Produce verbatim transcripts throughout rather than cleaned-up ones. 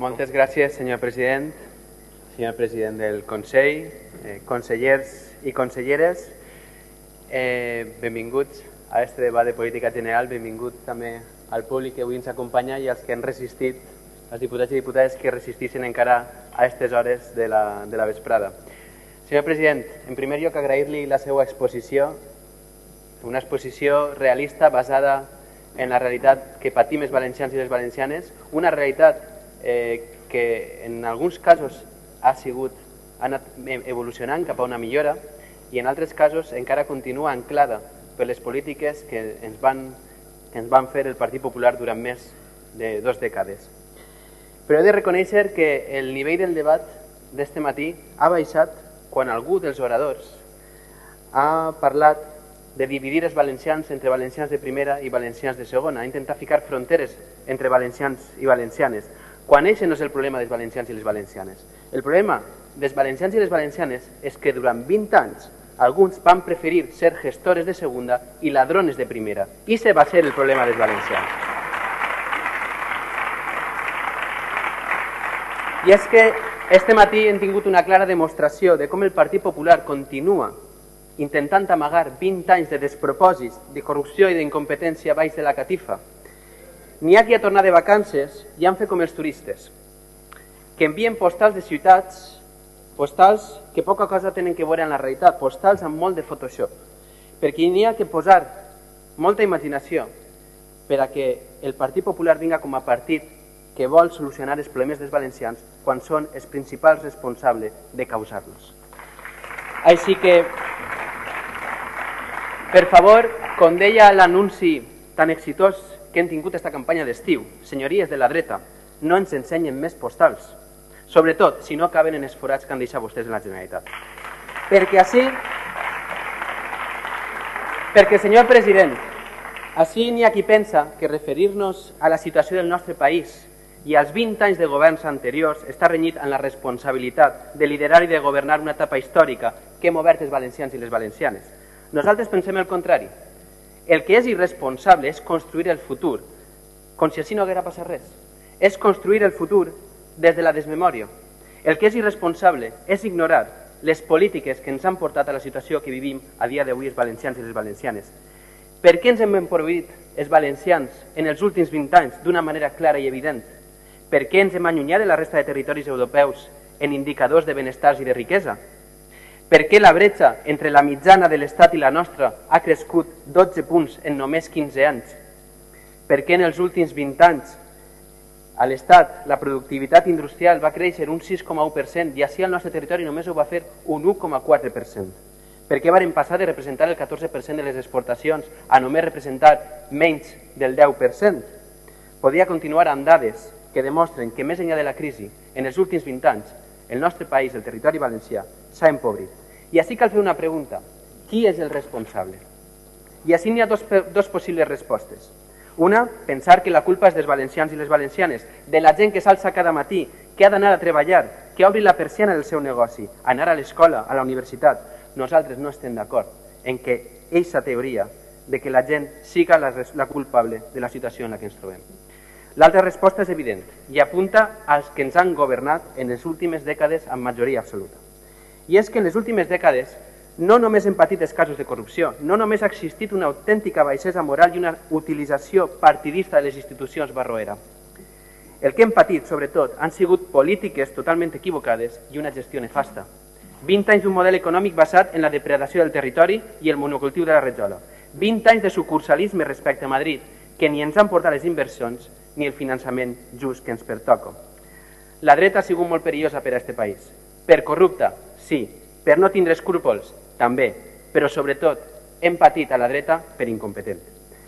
Moltes gràcies, senyor president, senyor president del Consell, eh, consellers i conselleres. Eh, benvinguts a este debat de política general, benvingut també al públic que avui ens acompanya i als que han resistit, als diputats i diputades que resistixen encara a aquestes hores de la, de la vesprada. Senyor president, en primer lloc agrair-li la seva exposició, una exposició realista basada en la realitat que patim els valencians i les valencianes, una realitat eh, que en alguns casos ha sigut, ha anat evolucionant cap a una millora i en altres casos encara continua anclada per les polítiques que ens van, que ens van fer el Partit Popular durant més de dues dècades. Però he de reconèixer que el nivell del debat d'este matí ha baixat quan algú dels oradors ha parlat de dividir els valencians entre valencians de primera i valencians de segona, ha intentat ficar fronteres entre valencians i valencianes, quan aquest no és el problema dels valencians i les valencianes. El problema dels valencians i les valencianes és que durant vint anys alguns van preferir ser gestores de segunda i ladrones de primera. I ese va ser el problema dels valencians. I és que este matí hem tingut una clara demostració de com el Partit Popular continua intentant amagar vint anys de despropòsits, de corrupció i d'incompetència baix de la catifa. N'hi ha qui ha tornat de vacances i han fet com els turistes, que envien postals de ciutats, postals que poca cosa tenen que veure en la realitat, postals amb molt de Photoshop, perquè n'hi ha que posar molta imaginació per a que el Partit Popular vinga com a partit que vol solucionar els problemes dels valencians quan són els principals responsables de causar-los. Així que, per favor, com deia l'anunci tan exitós que hem tingut aquesta campanya d'estiu, senyories de la dreta, no ens ensenyen més postals, sobretot si no acaben en els forats que han deixat vostès en la Generalitat. Perquè així, perquè senyor president, així n'hi ha qui pensa que referir-nos a la situació del nostre país i als vint anys de governs anteriors està renyit en la responsabilitat de liderar i de governar una etapa històrica que hem obert els valencians i les valencianes. Nosaltres pensem el contrari. El que és irresponsable és construir el futur, com si així no haguera passat res. És construir el futur des de la desmemòria. El que és irresponsable és ignorar les polítiques que ens han portat a la situació que vivim a dia d'avui els valencians i les valencianes. Per què ens hem empobrit els valencians en els últims vint anys d'una manera clara i evident? Per què ens hem allunyat de la resta de territoris europeus en indicadors de benestars i de riquesa? Per què la bretxa entre la mitjana de l'Estat i la nostra ha crescut dotze punts en només quinze anys? Per què en els últims vint anys a l'Estat la productivitat industrial va créixer un sis coma u per cent i així al nostre territori només ho va fer un u coma quatre per cent? Per què varen passar de representar el catorze per cent de les exportacions a només representar menys del deu per cent? Podria continuar amb dades que demostren que més enllà de la crisi, en els últims vint anys, el nostre país, el territori valencià, s'ha empobrit. I així cal fer una pregunta. Qui és el responsable? I així n'hi ha dos, dos possibles respostes. Una, pensar que la culpa és dels valencians i les valencianes, de la gent que s'alça cada matí, que ha d'anar a treballar, que obri la persiana del seu negoci, anar a l'escola, a la universitat. Nosaltres no estem d'acord en que aquesta teoria de que la gent siga la, la culpable de la situació en la que ens trobem. L'altra resposta és evident i apunta als que ens han governat en les últimes dècades amb majoria absoluta. I és que en les últimes dècades no només hem patit els casos de corrupció, no només ha existit una autèntica baixesa moral i una utilització partidista de les institucions barroera. El que hem patit, sobretot, han sigut polítiques totalment equivocades i una gestió nefasta. vint anys d'un model econòmic basat en la depredació del territori i el monocultiu de la rajola. vint anys de sucursalisme respecte a Madrid que ni ens han portat les inversions ni el finançament just que ens pertoca. La dreta ha sigut molt perillosa per a aquest país. Per corrupta, sí. Per no tindre escrúpols, també. Però sobretot hem patit a la dreta per incompetent.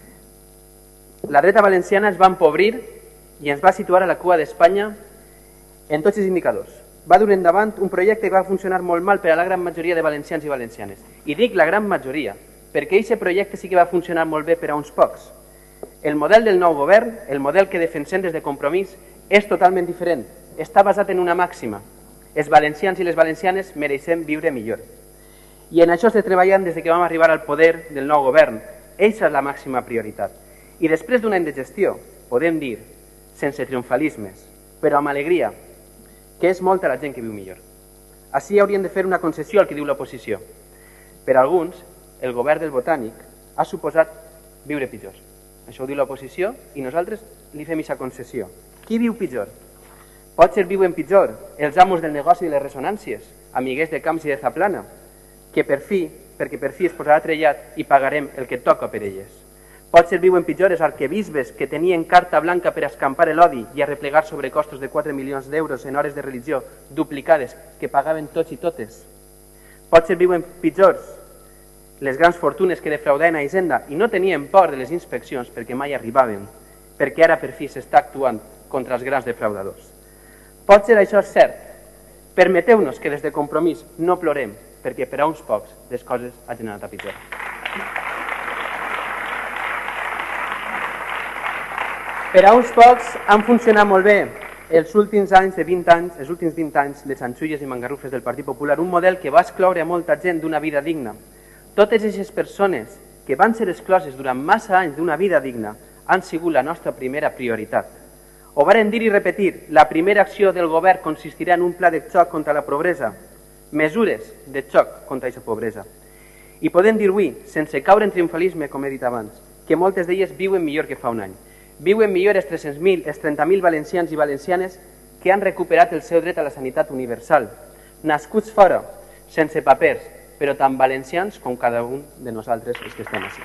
La dreta valenciana es va empobrir i ens va situar a la cua d'Espanya en tots els indicadors. Va dur endavant un projecte que va funcionar molt mal per a la gran majoria de valencians i valencianes. I dic la gran majoria, perquè aquest projecte sí que va funcionar molt bé per a uns pocs. El model del nou govern, el model que defensem des de Compromís, és totalment diferent. Està basat en una màxima. Els valencians i les valencianes mereixem viure millor. I en això estem treballant des que vam arribar al poder del nou govern. Eixa és la màxima prioritat. I després d'un any de gestió, podem dir, sense triomfalismes, però amb alegria, que és molta la gent que viu millor. Així haurien de fer una concessió al que diu l'oposició. Per a alguns, el govern del Botànic ha suposat viure pitjor. Això ho diu l'oposició i nosaltres li fem aquesta concessió. Qui viu pitjor? Potser viuen pitjor els amos del negoci de les ressonàncies, amiguers de Camps i de Zaplana, que per fi, perquè per fi es posarà trellat i pagarem el que toca per elles. Potser viuen pitjor els arquebisbes que tenien carta blanca per escampar l'odi i arreplegar sobrecostos de quatre milions d'euros en hores de religió duplicades que pagaven tots i totes. Potser viuen pitjors les grans fortunes que defraudaven a Hisenda i no tenien por de les inspeccions perquè mai arribaven, perquè ara per fi s'està actuant contra els grans defraudadors. Potser això és cert. Permeteu-nos que des de Compromís no plorem, perquè per a uns pocs les coses hagin anat a pitjor. Per a uns pocs han funcionat molt bé els últims anys de vint anys, els últims vint anys, les xanxulles i mangarrufes del Partit Popular, un model que va excloure a molta gent d'una vida digna. Totes aquestes persones que van ser excloses durant massa anys d'una vida digna han sigut la nostra primera prioritat. Ho varen dir i repetir, la primera acció del govern consistirà en un pla de xoc contra la pobresa, mesures de xoc contra aquesta pobresa. I podem dir avui, sense caure en triomfalisme, com he dit abans, que moltes d'elles viuen millor que fa un any. Viuen millor els tres-cents mil, els trenta mil valencians i valencianes que han recuperat el seu dret a la sanitat universal, nascuts fora, sense papers, però tan valencians com cada un de nosaltres els que estem així.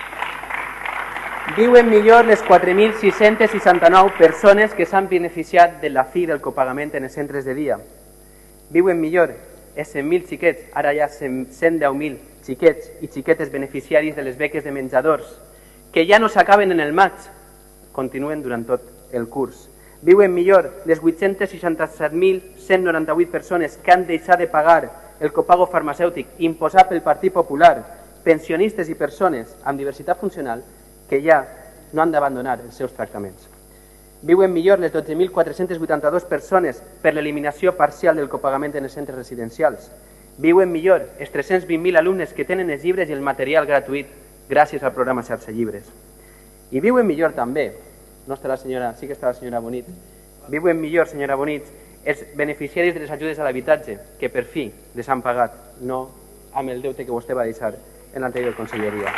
Viuen millor les quatre mil sis-centes seixanta-nou persones que s'han beneficiat de la fi del copagament en els centres de dia. Viuen millor els cent mil xiquets, ara hi ha cent deu mil xiquets i xiquetes beneficiaris de les beques de menjadors, que ja no s'acaben en el maig, continuen durant tot el curs. Viuen millor les vuit-cents seixanta-set mil cent noranta-vuit persones que han deixat de pagar el copago farmacèutic imposat pel Partit Popular, pensionistes i persones amb diversitat funcional que ja no han d'abandonar els seus tractaments. Viuen millor les dotze mil quatre-cents vuitanta-dues persones per l'eliminació parcial del copagament en els centres residencials. Viuen millor els tres-cents vint mil alumnes que tenen els llibres i el material gratuït gràcies al programa Xarxa Llibres. I viuen millor també, no està la senyora, sí que està la senyora Bonit, viuen millor, senyora Bonit, els beneficiaris de les ajudes a l'habitatge, que per fi les han pagat, no amb el deute que vostè va deixar en l'anterior conselleria.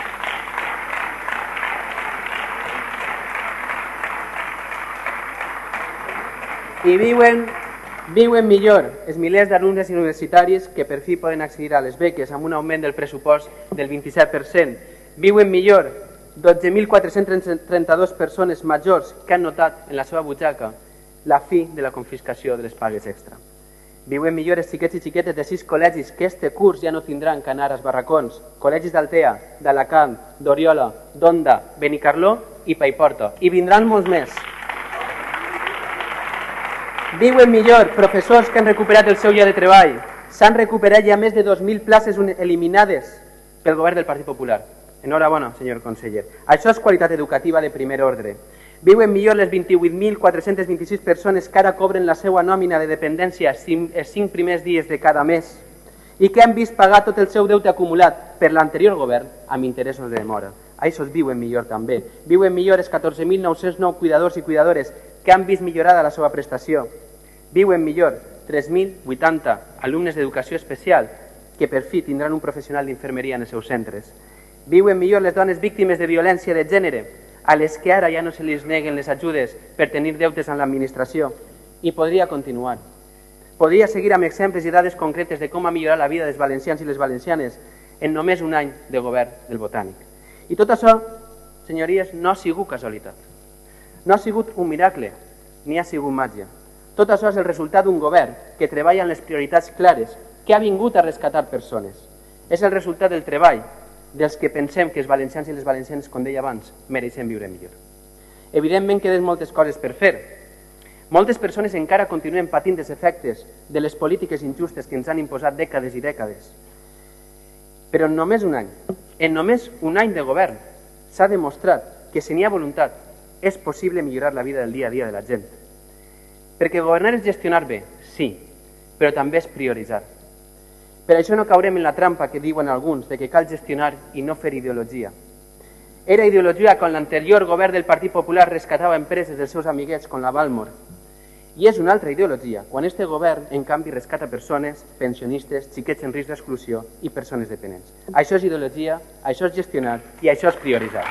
I viuen, viuen millor els milers d'alumnes universitaris que per fi poden accedir a les beques amb un augment del pressupost del vint-i-set per cent. Viuen millor dotze mil quatre-cents trenta-dues persones majors que han notat en la seva butxaca la fi de la confiscació de les pagues extra. Viuen millor els xiquets i xiquetes de sis col·legis que este curs ja no tindran que anar als barracons, col·legis d'Altea, d'Alacant, d'Oriola, d'Onda, Benicarló i Paiporta. I vindran molts més. Viuen millor professors que han recuperat el seu lloc de treball. S'han recuperat ja més de dos mil places eliminades pel govern del Partit Popular. Enhorabona, senyor conseller. Això és qualitat educativa de primer ordre. Viuen millor les vint-i-vuit mil quatre-cents vint-i-sis persones que ara cobren la seva nòmina de dependència els cinc primers dies de cada mes i que han vist pagar tot el seu deute acumulat per l'anterior govern amb interessos de demora. Això viuen millor també. Viuen millor els catorze mil nou-cents nou cuidadors i cuidadores que han vist millorada la seva prestació. Viuen millor tres mil vuitanta alumnes d'educació especial que per fi tindran un professional d'infermeria en els seus centres. Viuen millor les dones víctimes de violència de gènere, a les que ara ja no se les neguen les ajudes per tenir deutes amb l'administració. I podria continuar. Podria seguir amb exemples i dades concretes de com ha millorat la vida dels valencians i les valencianes en només un any de govern del Botànic. I tot això, senyories, no ha sigut casualitat. No ha sigut un miracle, ni ha sigut màgia. Tot això és el resultat d'un govern que treballa en les prioritats clares, que ha vingut a rescatar persones. És el resultat del treball dels que pensem que els valencians i les valencianes, com deia abans, mereixen viure millor. Evidentment queden moltes coses per fer. Moltes persones encara continuen patint els efectes de les polítiques injustes que ens han imposat dècades i dècades. Però en només un any, en només un any de govern, s'ha demostrat que si n'hi ha voluntat és possible millorar la vida del dia a dia de la gent. Perquè governar és gestionar bé, sí, però també és prioritzar. Per això no caurem en la trampa que diuen alguns de que cal gestionar i no fer ideologia. Era ideologia quan l'anterior govern del Partit Popular rescatava empreses dels seus amiguets com la Balmor. I és una altra ideologia quan este govern, en canvi, rescata persones, pensionistes, xiquets en risc d'exclusió i persones dependents. Això és ideologia, això és gestionar i això és prioritzar.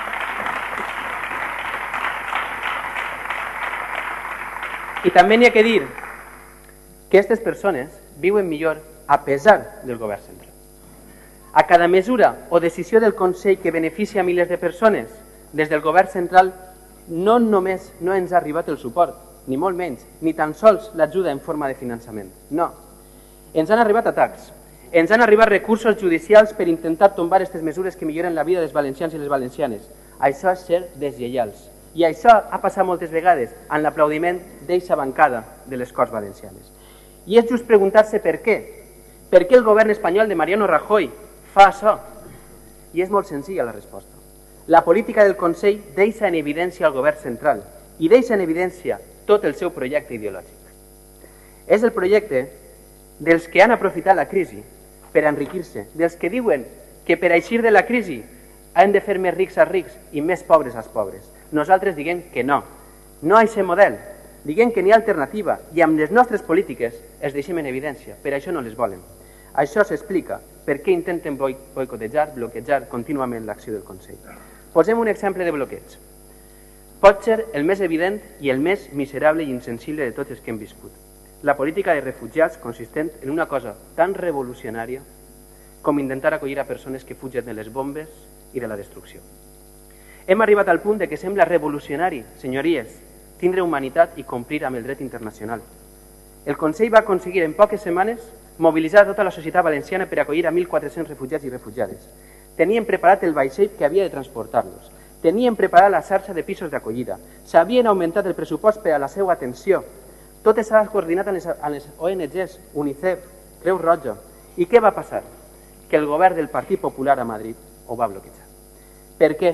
I també n'hi ha que dir que aquestes persones viuen millor a pesar del govern central. A cada mesura o decisió del Consell que beneficia a milers de persones, des del govern central no només no ens ha arribat el suport, ni molt menys, ni tan sols l'ajuda en forma de finançament. No. Ens han arribat atacs, ens han arribat recursos judicials per intentar tombar aquestes mesures que milloren la vida dels valencians i les valencianes. Això és ser deslleials. I això ha passat moltes vegades en l'aplaudiment d'eixa bancada de les Corts Valencianes. I és just preguntar-se per què. Per què el govern espanyol de Mariano Rajoy fa això? I és molt senzilla la resposta. La política del Consell deixa en evidència el govern central i deixa en evidència tot el seu projecte ideològic. És el projecte dels que han aprofitat la crisi per enriquir-se, dels que diuen que per eixir de la crisi han de fer més rics als rics i més pobres als pobres. Nosaltres diguem que no, no a aquest model, diguem que n'hi ha alternativa i amb les nostres polítiques es deixem en evidència, per això no les volen. Això s'explica per què intenten boicotejar, bloquejar contínuament l'acció del Consell. Posem un exemple de bloqueig. Pot ser el més evident i el més miserable i insensible de tots els que hem viscut. La política de refugiats consistent en una cosa tan revolucionària com intentar acollir a persones que fugen de les bombes i de la destrucció. Hem arribat al punt de que sembla revolucionari, senyories, tindre humanitat i complir amb el dret internacional. El Consell va aconseguir en poques setmanes mobilitzar tota la societat valenciana per acollir a mil quatre-cents refugiats i refugiades. Tenien preparat el vaixell que havia de transportar-los. Tenien preparat la xarxa de pisos d'acollida. S'havien augmentat el pressupost per a la seva atenció. Tot estava coordinat amb les, amb les O N Ges, UNICEF, Creu Roja. I què va passar? Que el govern del Partit Popular a Madrid ho va bloquejar. Per què?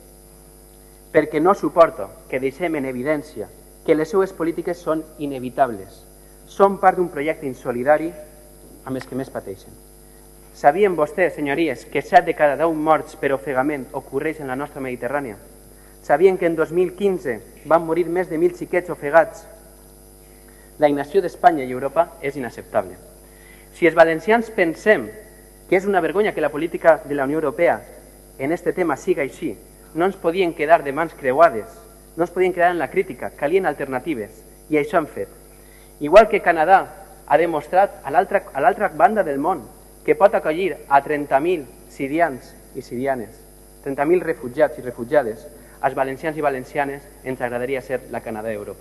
Perquè no suporta que deixem en evidència que les seues polítiques són inevitables. Són part d'un projecte insolidari amb els que més pateixen. Sabien vostès, senyories, que set de cada deu morts per ofegament ocorreix en la nostra Mediterrània? Sabien que en dos mil quinze van morir més de mil xiquets ofegats? La inacció d'Espanya i Europa és inacceptable. Si els valencians pensem que és una vergonya que la política de la Unió Europea en aquest tema siga així, no ens podien quedar de mans creuades, no ens podien quedar en la crítica, calien alternatives, i això han fet. Igual que Canadà ha demostrat a l'altra banda del món que pot acollir a trenta mil sirians i sirianes, trenta mil refugiats i refugiades, als valencians i valencianes ens agradaria ser la Canadà d'Europa.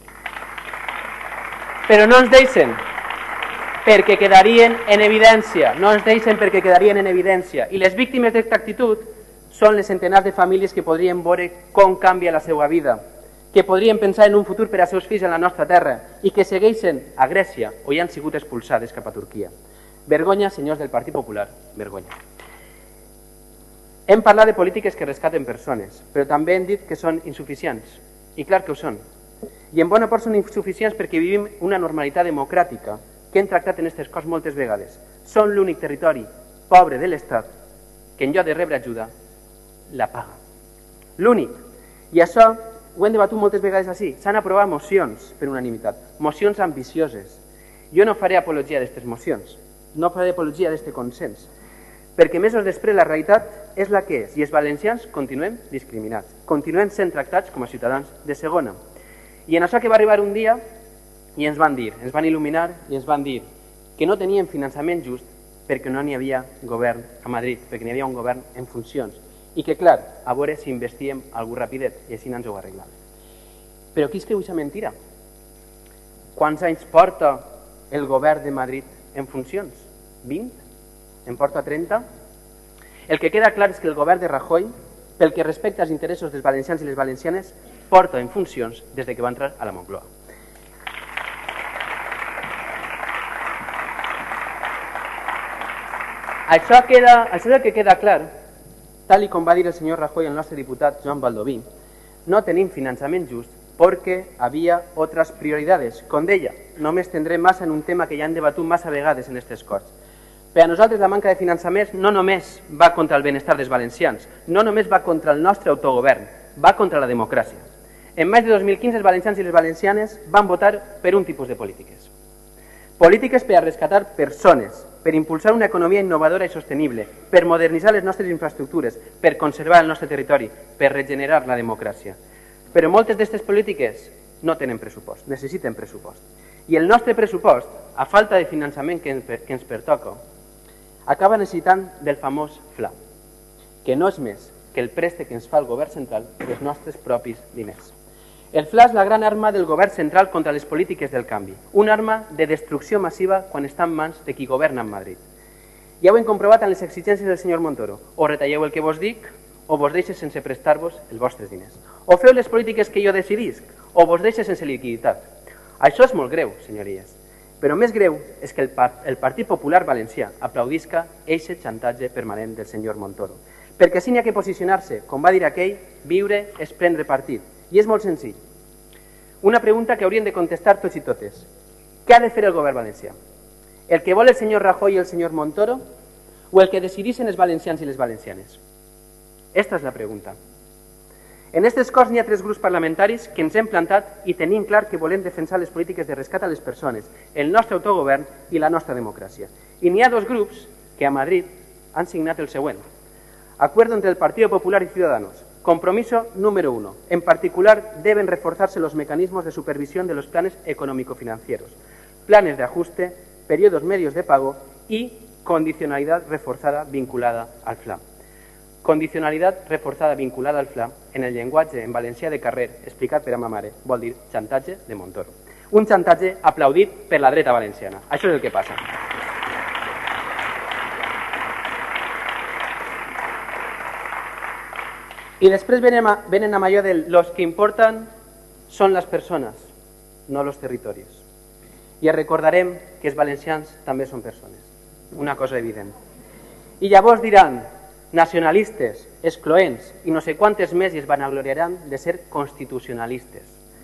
Però no ens deixen perquè quedarien en evidència, no ens deixen perquè quedarien en evidència. I les víctimes d'aquesta actitud són les centenars de famílies que podrien veure com canvia la seva vida, que podrien pensar en un futur per als seus fills en la nostra terra i que segueixen a Grècia o hi han sigut expulsades cap a Turquia. Vergonya, senyors del Partit Popular, vergonya. Hem parlat de polítiques que rescaten persones, però també hem dit que són insuficients. I clar que ho són. I en bona part són insuficients perquè vivim una normalitat democràtica que hem tractat en aquestes coses moltes vegades. Són l'únic territori pobre de l'Estat que en lloc de rebre ajuda la paga. L'únic. I això ho hem debatut moltes vegades així. S'han aprovat mocions per unanimitat, mocions ambicioses. Jo no faré apologia d'aquestes mocions, no faré apologia d'aquest consens, perquè mesos després la realitat és la que és i els valencians continuem discriminats, continuem sent tractats com a ciutadans de segona. I en això que va arribar un dia i ens van dir, ens van il·luminar i ens van dir que no tenien finançament just perquè no n'hi havia govern a Madrid, perquè n'hi havia un govern en funcions i que, clar, a veure si investíem algú rapidet i així no ens ho arreglava. Però qui es creu aquesta mentira? Quants anys porta el govern de Madrid en funcions? vint? En porta trenta? El que queda clar és que el govern de Rajoy, pel que respecta als interessos dels valencians i les valencianes, porta en funcions des de que va entrar a la Moncloa. Això, queda, això és el que queda clar, tal com va dir el senyor Rajoy, el nostre diputat Joan Baldoví. No tenim finançament just perquè havia altres prioritats. Com deia, no m'estendré massa en un tema que ja han debatut massa vegades en aquestes Corts. Per a nosaltres la manca de finançament no només va contra el benestar dels valencians, no només va contra el nostre autogovern, va contra la democràcia. En maig de dos mil quinze els valencians i les valencianes van votar per un tipus de polítiques. Polítiques per a rescatar persones, per impulsar una economia innovadora i sostenible, per modernitzar les nostres infraestructures, per conservar el nostre territori, per regenerar la democràcia. Però moltes d'aquestes polítiques no tenen pressupost, necessiten pressupost. I el nostre pressupost, a falta de finançament que ens pertoca, acaba necessitant del famós Fla, que no és més que el préstec que ens fa el govern central dels nostres propis diners. El Fla és la gran arma del govern central contra les polítiques del canvi, una arma de destrucció massiva quan està en mans de qui governa en Madrid. Ja ho hem comprovat en les exigències del senyor Montoro. O retalleu el que vos dic, o vos deixes sense prestar-vos els vostres diners. O feu les polítiques que jo decidisc, o vos deixes sense liquiditat. Això és molt greu, senyories. Però més greu és que el, el Partit Popular Valencià aplaudisca eixe xantatge permanent del senyor Montoro. Perquè si n'hi ha que posicionar-se, com va dir aquell, viure és prendre partit. I és molt senzill. Una pregunta que haurien de contestar tots i totes. Què ha de fer el govern valencià? El que vol el senyor Rajoy i el senyor Montoro o el que decidissin els valencians i les valencianes? Esta és la pregunta. En aquestes Corts n'hi ha tres grups parlamentaris que ens hem plantat i tenim clar que volem defensar les polítiques de rescat a les persones, el nostre autogovern i la nostra democràcia. I n'hi ha dos grups que a Madrid han signat el següent. Acuerdo entre el Partido Popular y Ciudadanos. Compromiso número uno. En particular, deben reforzarse los mecanismos de supervisión de los planes económico-financieros, planes de ajuste, periodos medios de pago y condicionalidad reforzada vinculada al Fla. Condicionalidad reforzada vinculada al Fla, en el llenguatge en valencià de carrer, explicat per a ma mare, vol dir xantatge de Montoro. Un xantatge aplaudit per la dreta valenciana. Això és el que passa. I després venen, a, venen amb allò de los que importan són les persones, no los territoris. I recordarem que els valencians també són persones, una cosa evident. I llavors diran, nacionalistes, excloents i no sé quantes més i es vanagloriaran de ser constitucionalistes.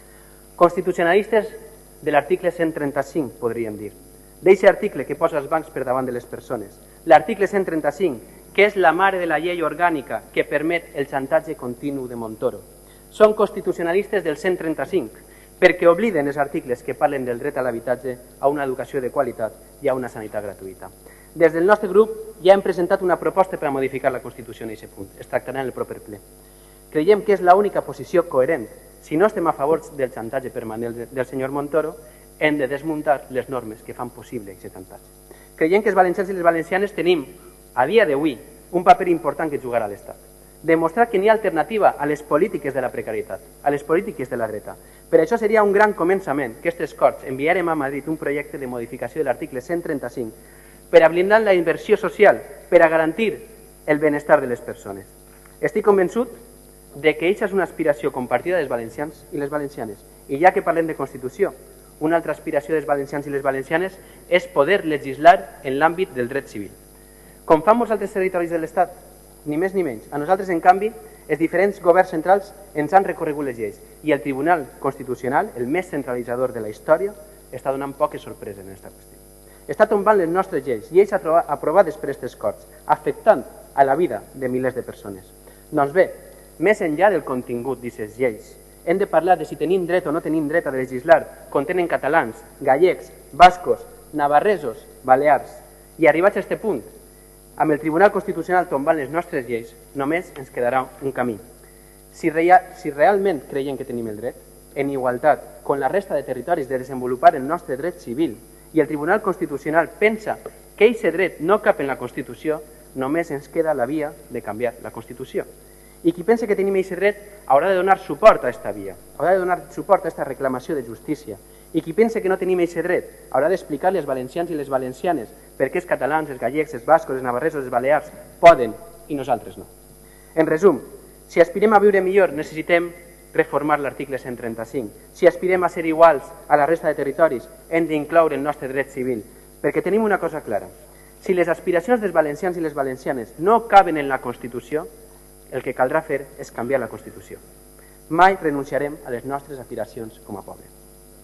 Constitucionalistes de l'article cent trenta-cinc, podríem dir. D'eixe article que posa els bancs per davant de les persones. L'article cent trenta-cinc, que és la mare de la llei orgànica que permet el xantatge continu de Montoro. Són constitucionalistes del cent trenta-cinc, perquè obliden els articles que parlen del dret a l'habitatge, a una educació de qualitat i a una sanitat gratuïta. Des del nostre grup ja hem presentat una proposta per a modificar la Constitució en aquest punt. Es tractarà en el proper ple. Creiem que és l'única posició coherent. Si no estem a favor del xantatge permanent del senyor Montoro, hem de desmuntar les normes que fan possible aquest xantatge. Creiem que els valencians i les valencianes tenim, a dia d'avui, un paper important que jugar a l'Estat. Demostrar que n'hi ha alternativa a les polítiques de la precarietat, a les polítiques de la dreta. Per això seria un gran començament que aquestes Corts enviarem a Madrid un projecte de modificació de l'article cent trenta-cinc per a blindar la inversió social, per a garantir el benestar de les persones. Estic convençut de que aquesta és una aspiració compartida dels valencians i les valencianes. I ja que parlem de Constitució, una altra aspiració dels valencians i les valencianes és poder legislar en l'àmbit del dret civil. Com fan molts altres territoris de l'Estat, ni més ni menys. A nosaltres, en canvi, els diferents governs centrals ens han recorregut les lleis i el Tribunal Constitucional, el més centralitzador de la història, està donant poques sorpreses en aquesta qüestió. Està tombant les nostres lleis, lleis aprovades per aquestes Corts, afectant a la vida de milers de persones. Doncs bé, més enllà del contingut d'aquestes lleis, hem de parlar de si tenim dret o no tenim dret a legislar quan tenen catalans, gallecs, bascos, navarresos, balears. I arribats a aquest punt, amb el Tribunal Constitucional tombant les nostres lleis, només ens quedarà un camí. Si, rea, si realment creiem que tenim el dret, en igualtat, con la resta de territoris de desenvolupar el nostre dret civil, i el Tribunal Constitucional pensa que aquest dret no cap en la Constitució, només ens queda la via de canviar la Constitució. I qui pensa que tenim aquest dret haurà de donar suport a aquesta via, haurà de donar suport a aquesta reclamació de justícia. I qui pensa que no tenim aquest dret haurà d'explicar-li als valencians i les valencianes per què els catalans, els gallecs, els bascos, els navarresos, els balears poden i nosaltres no. En resum, si aspirem a viure millor necessitem reformar l'article cent trenta-cinc. Si aspirem a ser iguals a la resta de territoris hem d'incloure el nostre dret civil, perquè tenim una cosa clara. Si les aspiracions dels valencians i les valencianes no caben en la Constitució, el que caldrà fer és canviar la Constitució. Mai renunciarem a les nostres aspiracions com a poble.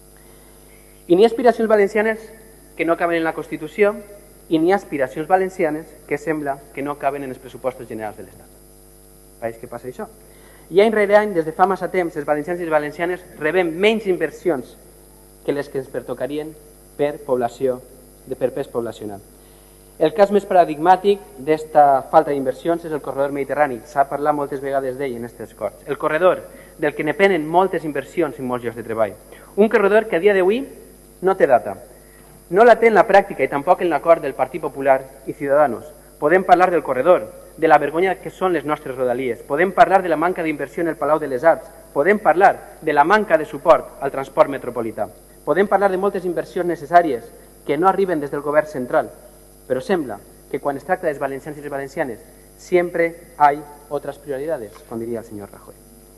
I n'hi ha aspiracions valencianes que no caben en la Constitució i n'hi ha aspiracions valencianes que sembla que no caben en els pressupostos generals de l'Estat. Veus què passa això? I any rere any, des de fa massa temps, els valencians i les valencianes rebem menys inversions que les que ens pertocarien per població, per pes poblacional. El cas més paradigmàtic d'esta falta d'inversions és el corredor mediterrani. S'ha parlat moltes vegades d'ell en aquestes Corts. El corredor del que depenen moltes inversions i molts llocs de treball. Un corredor que a dia d'avui no té data. No la té en la pràctica i tampoc en l'acord del Partit Popular i Ciudadanos. Podem parlar del corredor, de la vergonya que són les nostres rodalies. Podem parlar de la manca d'inversió en el Palau de les Arts. Podem parlar de la manca de suport al transport metropolità. Podem parlar de moltes inversions necessàries que no arriben des del govern central. Pero sembla que quan es tracta dels valencians i les valencianes siempre hay otras prioridades, com diria el senyor Rajoy.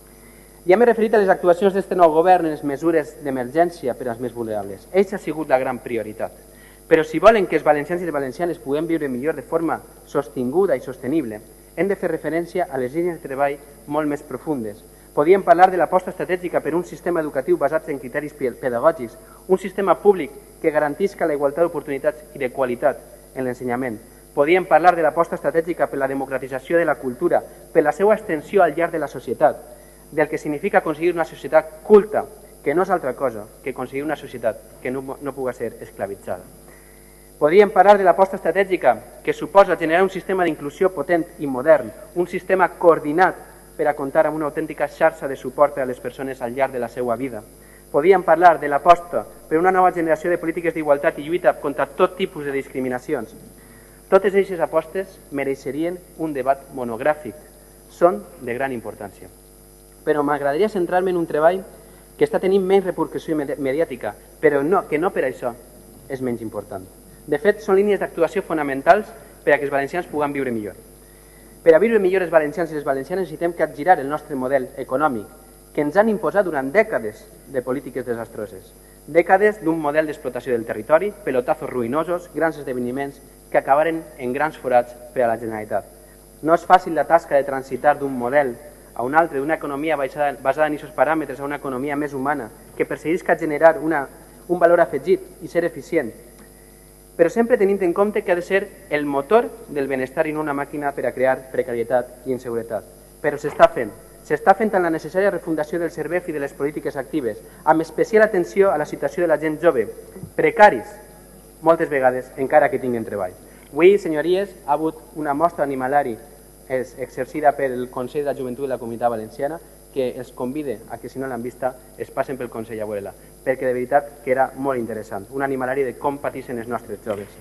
Ja m'he referit a les actuacions d'este nou govern en les mesures d'emergència per als més vulnerables. Eixa ha sigut la gran prioritat. Però si volen que els valencians i les valencianes puguem viure millor de forma sostinguda i sostenible, hem de fer referència a les línies de treball molt més profundes. Podríem parlar de l'aposta estratègica per un sistema educatiu basat en criteris pedagògics, un sistema públic que garantisca la igualtat d'oportunitats i de qualitat en l'ensenyament. Podríem parlar de l'aposta estratègica per la democratització de la cultura, per la seva extensió al llarg de la societat, del que significa aconseguir una societat culta, que no és altra cosa que aconseguir una societat que no, no pugui ser esclavitzada. Podríem parlar de l'aposta estratègica que suposa generar un sistema d'inclusió potent i modern, un sistema coordinat per a comptar amb una autèntica xarxa de suport a les persones al llarg de la seva vida. Podríem parlar de l'aposta per una nova generació de polítiques d'igualtat i lluita contra tot tipus de discriminacions. Totes aquestes apostes mereixerien un debat monogràfic. Són de gran importància. Però m'agradaria centrar-me en un treball que està tenint menys repercussió mediàtica, però no, que no per això és menys important. De fet, són línies d'actuació fonamentals per a que els valencians puguem viure millor. Per a viure millor els valencians i les valencianes necessitem capgirar el nostre model econòmic, que ens han imposat durant dècades de polítiques desastroses. Dècades d'un model d'explotació del territori, pelotazos ruïnosos, grans esdeveniments que acabaren en grans forats per a la Generalitat. No és fàcil la tasca de transitar d'un model a un altre, d'una economia basada en aquests paràmetres a una economia més humana, que perseguisca generar una, un valor afegit i ser eficient, però sempre tenint en compte que ha de ser el motor del benestar i no una màquina per a crear precarietat i inseguretat. Però s'està fent. S'està fent en la necessària refundació del SERVEF i de les polítiques actives, amb especial atenció a la situació de la gent jove, precaris, moltes vegades, encara que tinguin treball. Avui, senyories, ha hagut una mostra animalari exercida pel Consell de la Joventut de la Comunitat Valenciana, que els convide a que, si no l'han vista, es passen pel Consell a veure-la, perquè de veritat que era molt interessant. Un animalari de com pateixen els nostres joves.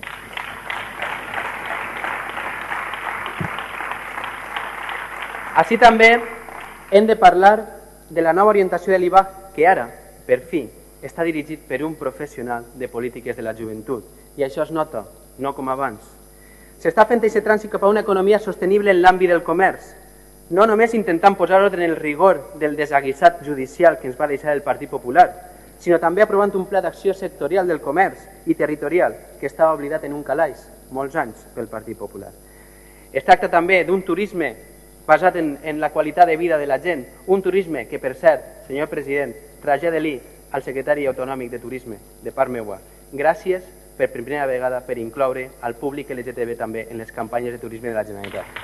Així també hem de parlar de la nova orientació de l'I V A, que ara, per fi, està dirigit per un professional de polítiques de la joventut. I això es nota, no com abans. S'està fent aquest trànsit cap a una economia sostenible en l'àmbit del comerç, no només intentant posar ordre en el rigor del desaguisat judicial que ens va deixar el Partit Popular, sinó també aprovant un pla d'acció sectorial del comerç i territorial que estava oblidat en un calaix molts anys pel Partit Popular. Es tracta també d'un turisme basat en, en la qualitat de vida de la gent, un turisme que, per cert, senyor president, tragèdia-li al secretari autonòmic de turisme, de part meua, gràcies per primera vegada per incloure al públic L G T B també en les campanyes de turisme de la Generalitat.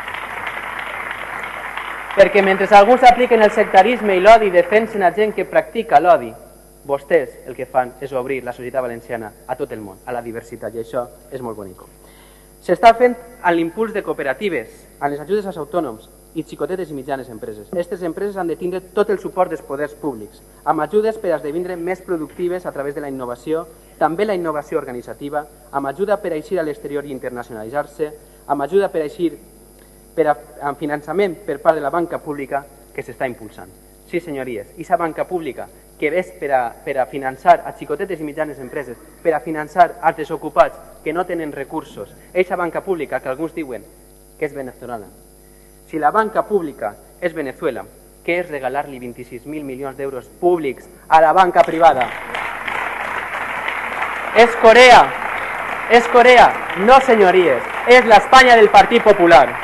Perquè mentre alguns apliquen el sectarisme i l'odi i defensen a gent que practica l'odi, vostès el que fan és obrir la societat valenciana a tot el món, a la diversitat, i això és molt bonic. S'està fent amb l'impuls de cooperatives, amb les ajudes als autònoms i xicotetes i mitjanes empreses. Aquestes empreses han de tindre tot el suport dels poders públics, amb ajudes per a esdevindre més productives a través de la innovació, també la innovació organitzativa, amb ajuda per a eixir a l'exterior i internacionalitzar-se, amb ajuda per a eixir per a, amb finançament per part de la banca pública que s'està impulsant. Sí, senyories, i aquesta banca pública que és per a, per a finançar a xicotetes i mitjanes empreses, per a finançar als desocupats que no tenen recursos, aquesta banca pública que alguns diuen que és venezolana. Si la banca pública és Venezuela, què és regalar-li vint-i-sis mil milions d'euros públics a la banca privada? És Corea, és Corea, no, senyories, és l'Espanya del Partit Popular.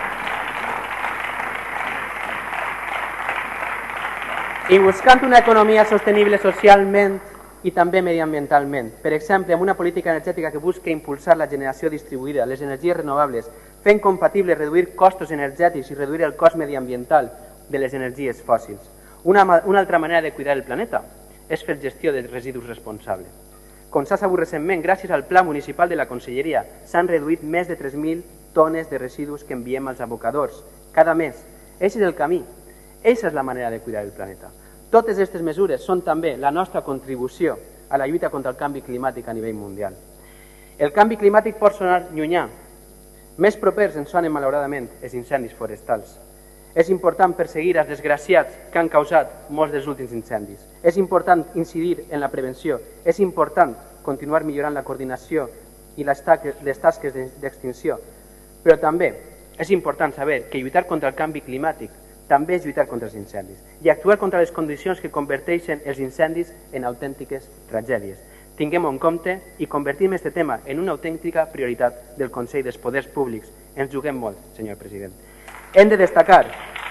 I buscant una economia sostenible socialment i també mediambientalment. Per exemple, amb una política energètica que busca impulsar la generació distribuïda, les energies renovables, fent compatible reduir costos energètics i reduir el cost mediambiental, de les energies fòssils. Una, una altra manera de cuidar el planeta és fer gestió de residus responsable. Com s'ha sabut recentment, gràcies al Pla Municipal de la Conselleria, s'han reduït més de tres mil tones de residus que enviem als abocadors cada mes. Aquest és el camí. Aquesta és la manera de cuidar el planeta. Totes aquestes mesures són també la nostra contribució a la lluita contra el canvi climàtic a nivell mundial. El canvi climàtic pot sonar llunyà. Més propers ens sonen, malauradament, els incendis forestals. És important perseguir els desgraciats que han causat molts dels últims incendis. És important incidir en la prevenció. És important continuar millorant la coordinació i les tasques d'extinció. Però també és important saber que lluitar contra el canvi climàtic també és lluitar contra els incendis i actuar contra les condicions que converteixen els incendis en autèntiques tragèdies. Tinguem-ho en compte i convertim aquest tema en una autèntica prioritat del Consell dels Poders Públics. Ens juguem molt, senyor president. Hem de destacar,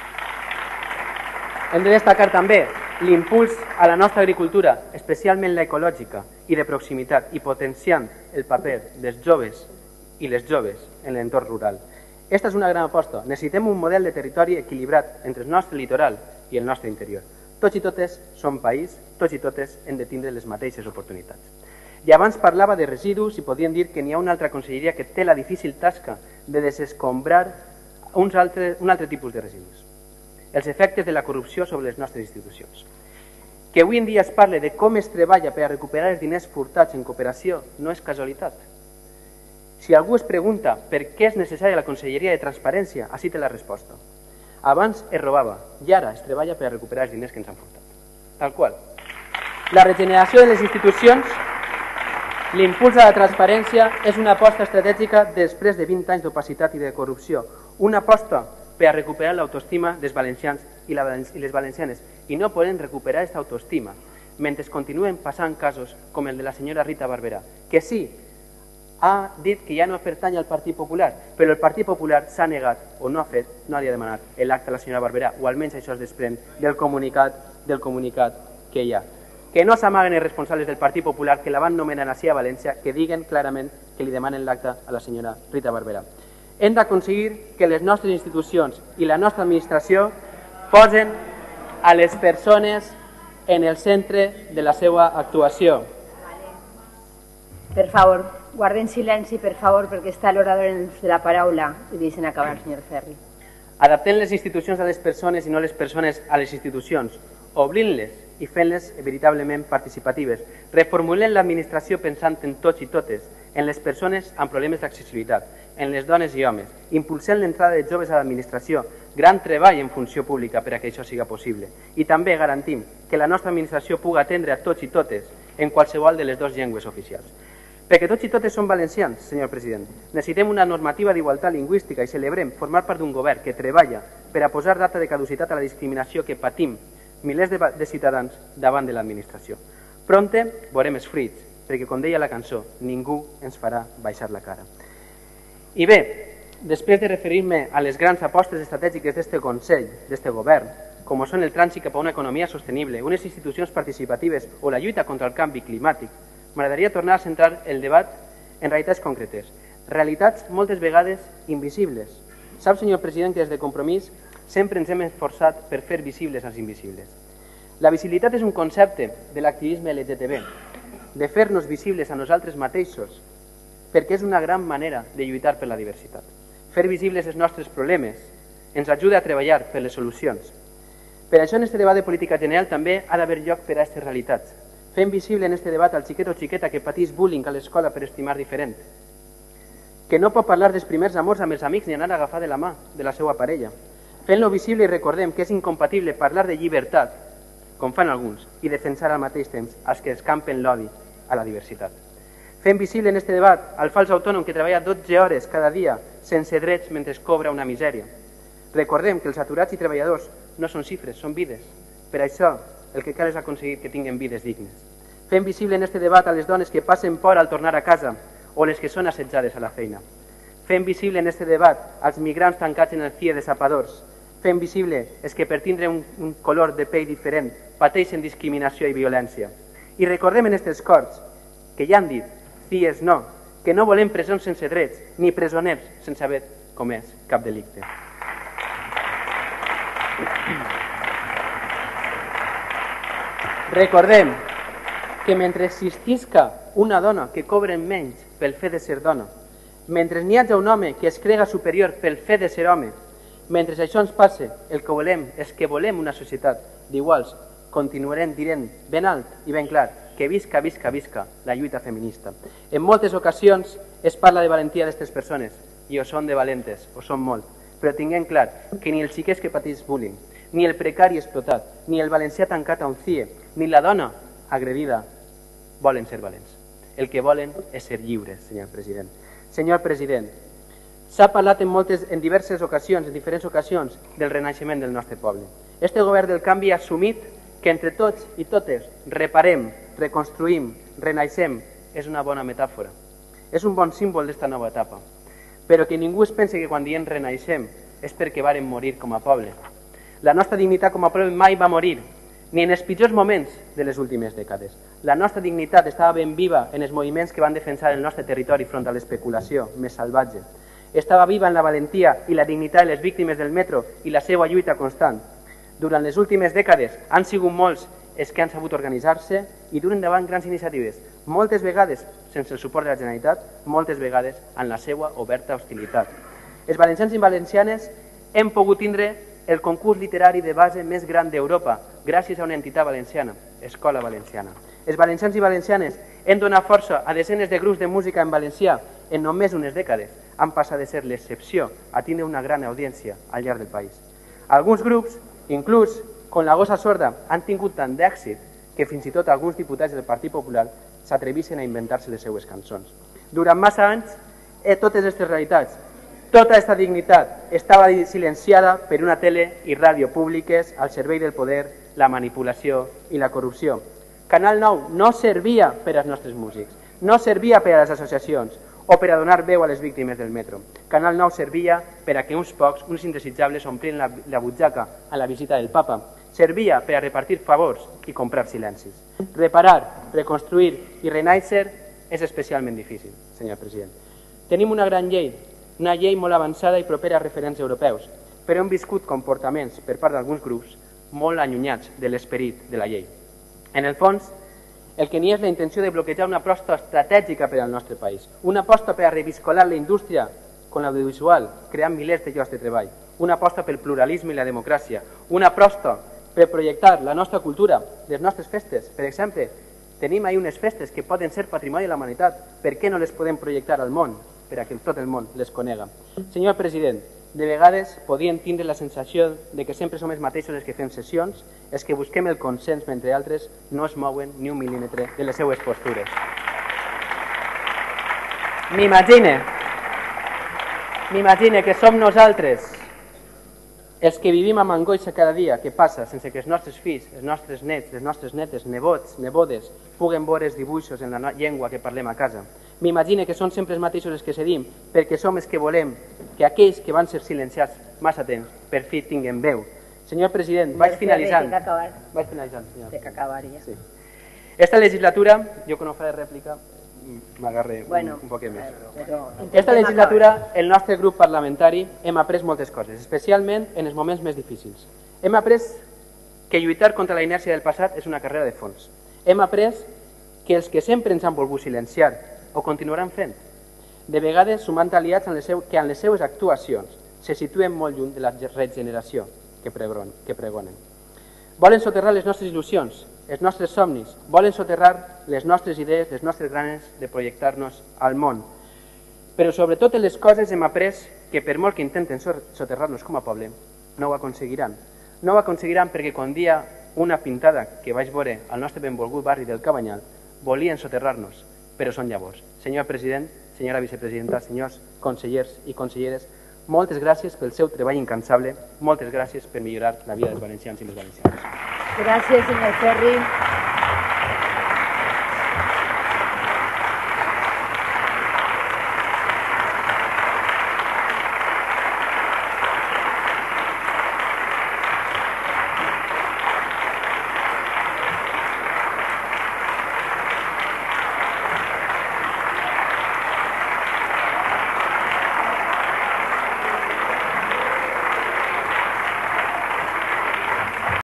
hem de destacar també l'impuls a la nostra agricultura, especialment l'ecològica i de proximitat, i potenciant el paper dels joves i les joves en l'entorn rural. Aquesta és una gran aposta. Necessitem un model de territori equilibrat entre el nostre litoral i el nostre interior. Tots i totes som país, tots i totes hem de tindre les mateixes oportunitats. I abans parlava de residus i podríem dir que n'hi ha una altra conselleria que té la difícil tasca de desescombrar uns altres, un altre tipus de residus. Els efectes de la corrupció sobre les nostres institucions. Que avui en dia es parle de com es treballa per a recuperar els diners furtats en cooperació no és casualitat. Si algú es pregunta per què és necessària la Conselleria de Transparència, així té la resposta. Abans es robava i ara es treballa per a recuperar els diners que ens han furtat. Tal qual. La regeneració de les institucions, l'impuls a la transparència és una aposta estratègica després de vint anys d'opacitat i de corrupció. Una aposta per a recuperar l'autoestima dels valencians i les valencianes. I no podem recuperar aquesta autoestima mentre continuen passant casos com el de la senyora Rita Barberà, que sí, ha dit que ja no pertany al Partit Popular, però el Partit Popular s'ha negat o no ha fet, no li ha demanat l'acte a la senyora Barberà, o almenys això es desprèn del comunicat, del comunicat que hi ha. Que no s'amaguen els responsables del Partit Popular que la van nomenar així a València, que diguen clarament que li demanen l'acte a la senyora Rita Barberà. Hem d'aconseguir que les nostres institucions i la nostra administració posen a les persones en el centre de la seva actuació. Per favor, guarden silenci, per favor, perquè està l'orador en de la paraula i deixen acabar el senyor Ferri. Adaptem les institucions a les persones i no les persones a les institucions, obrint-les i fent-les veritablement participatives. Reformulem l'administració pensant en tots i totes, en les persones amb problemes d'accessibilitat, en les dones i homes, impulsant l'entrada de joves a l'administració, gran treball en funció pública per a que això siga possible. I també garantim que la nostra administració pugui atendre a tots i totes en qualsevol de les dues llengües oficials. Perquè tots i totes som valencians, senyor president. Necessitem una normativa d'igualtat lingüística i celebrem formar part d'un govern que treballa per a posar data de caducitat a la discriminació que patim milers de, de ciutadans davant de l'administració. Pronte veurem els fruits, perquè, com deia la cançó, ningú ens farà baixar la cara. I bé, després de referir-me a les grans apostes estratègiques d'este Consell, d'este govern, com són el trànsit cap a una economia sostenible, unes institucions participatives o la lluita contra el canvi climàtic, m'agradaria tornar a centrar el debat en realitats concretes, realitats moltes vegades invisibles. Sap, senyor president, que des de Compromís sempre ens hem esforçat per fer visibles els invisibles. La visibilitat és un concepte de l'activisme L G T B, de fer-nos visibles a nosaltres mateixos, perquè és una gran manera de lluitar per la diversitat. Fer visibles els nostres problemes ens ajuda a treballar per les solucions. Per això, en aquest debat de política general també ha d'haver lloc per a aquestes realitats. Fem visible en aquest debat al xiquet o xiqueta que patís bullying a l'escola per estimar diferent, que no pot parlar dels primers amors amb els amics ni anar a agafar de la mà de la seva parella. Fent-lo visible i recordem que és incompatible parlar de llibertat, com fan alguns, i defensar al mateix temps els que escampen l'odi a la diversitat. Fem visible en aquest debat al fals autònom que treballa dotze hores cada dia sense drets mentre cobra una misèria. Recordem que els aturats i treballadors no són xifres, són vides. Per això, el que cal és aconseguir que tinguin vides dignes. Fem visible en aquest debat a les dones que passen por al tornar a casa o les que són assetjades a la feina. Fem visible en aquest debat als migrants tancats en el C I E de sapadors. Fem visible els que per tindre un, un color de pell diferent pateixen discriminació i violència. I recordem en aquests corts que ja han dit, C I E S no, que no volem presons sense drets ni presoners sense haver comès cap delicte. Recordem que mentre existisca una dona que cobra menys pel fet de ser dona, mentre n'hi hagi un home que es crega superior pel fet de ser home, mentre això ens passe, el que volem és que volem una societat d'iguals, continuarem dient ben alt i ben clar que visca, visca, visca la lluita feminista. En moltes ocasions es parla de valentia d'aquestes persones, i o són de valentes, o són molt, però tinguem clar que ni el xiquès que pateix bullying, ni el precari explotat, ni el valencià tancat a un C I E, ni la dona agredida volen ser valents. El que volen és ser lliures, senyor president. Senyor president, s'ha parlat en, moltes, en diverses ocasions, en diferents ocasions, del renaixement del nostre poble. Este govern del canvi ha assumit que entre tots i totes reparem, reconstruïm, renaixem, és una bona metàfora. És un bon símbol d'esta nova etapa. Però que ningú es pense que quan diem renaixem és perquè vàrem morir com a poble. La nostra dignitat com a poble mai va morir, ni en els pitjors moments de les últimes dècades. La nostra dignitat estava ben viva en els moviments que van defensar el nostre territori front a l'especulació més salvatge. Estava viva en la valentia i la dignitat de les víctimes del metro i la seva lluita constant. Durant les últimes dècades han sigut molts els que han sabut organitzar-se i duren endavant grans iniciatives, moltes vegades sense el suport de la Generalitat, moltes vegades amb la seva oberta hostilitat. Els valencians i valencianes hem pogut tindre el concurs literari de base més gran d'Europa gràcies a una entitat valenciana, Escola Valenciana. Els valencians i valencianes hem donat força a desenes de grups de música en valencià en només unes dècades. Han passat de ser l'excepció a tindre una gran audiència al llarg del país. Alguns grups, inclús com la Gossa Sorda, han tingut tant d'èxit que fins i tot alguns diputats del Partit Popular s'atreveixen a inventar-se les seues cançons. Durant massa anys, eh, totes aquestes realitats, tota aquesta dignitat estava silenciada per una tele i ràdio públiques al servei del poder, la manipulació i la corrupció. Canal nou no servia per als nostres músics, no servia per a les associacions o per a donar veu a les víctimes del metro. Canal nou servia per a que uns pocs, uns indesitjables, omplien la, la butxaca a la visita del papa. Servia per a repartir favors i comprar silencis. Reparar, reconstruir i renaixer és especialment difícil, senyor president. Tenim una gran llei, una llei molt avançada i propera a referents europeus, però hem viscut comportaments per part d'alguns grups molt allunyats de l'esperit de la llei. En el fons, el que n'hi és la intenció de bloquejar una aposta estratègica per al nostre país, una aposta per a reviscolar la indústria con l'audiovisual, creant milers de llocs de treball, una aposta pel pluralisme i la democràcia, una aposta per projectar la nostra cultura, les nostres festes. Per exemple, tenim ahir unes festes que poden ser patrimoni de la humanitat. Per què no les podem projectar al món? Per a que tot el món les conega. Senyor president, de vegades podien tindre la sensació de que sempre som els mateixos els que fem sessions, els que busquem el consens mentre altres no es mouen ni un mil·límetre de les seues postures. M'imagine, m'imagine que som nosaltres els que vivim amb angoixa cada dia que passa sense que els nostres fills, els nostres nets, les nostres netes, nebots, nebodes, puguen veure els dibuixos en la llengua que parlem a casa. M'imagine que són sempre els mateixos els que cedim perquè som els que volem que aquells que van ser silenciats massa temps per fi tinguen veu. Senyor president, vaig finalitzant. Vaig finalitzant, senyor. Té que acabar ja. Sí. Esta legislatura, jo que no faré rèplica, m'agarré bueno, un, un poquet més. Però Esta legislatura, el nostre grup parlamentari hem après moltes coses, especialment en els moments més difícils. Hem après que lluitar contra la inèrcia del passat és una carrera de fons. Hem après que els que sempre ens han volgut silenciar ho continuaran fent, de vegades sumant aliats en les seu, que en les seues actuacions se situen molt lluny de la regeneració que pregonen. Volen soterrar les nostres il·lusions, els nostres somnis, volen soterrar les nostres idees, les nostres ganes de projectar-nos al món. Però sobretot en les coses hem après que per molt que intenten soterrar-nos com a poble, no ho aconseguiran. No ho aconseguiran perquè quan dia una pintada que vaig veure al nostre benvolgut barri del Cabanyal, volien soterrar-nos, però són llavors. Senyor president, senyora vicepresidenta, senyors consellers i conselleres, moltes gràcies pel seu treball incansable, moltes gràcies per millorar la vida dels valencians i les valencianes. Gràcies, senyor Ferri.